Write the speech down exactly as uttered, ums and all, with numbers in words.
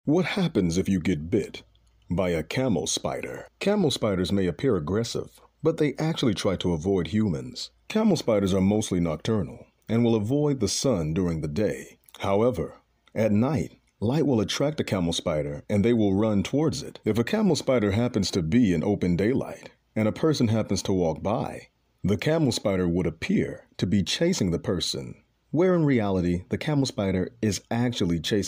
What happens if you get bit by a camel spider? Camel spiders may appear aggressive, but they actually try to avoid humans. Camel spiders are mostly nocturnal and will avoid the sun during the day. However, at night, light will attract a camel spider and they will run towards it. If a camel spider happens to be in open daylight and a person happens to walk by, the camel spider would appear to be chasing the person, where in reality, the camel spider is actually chasing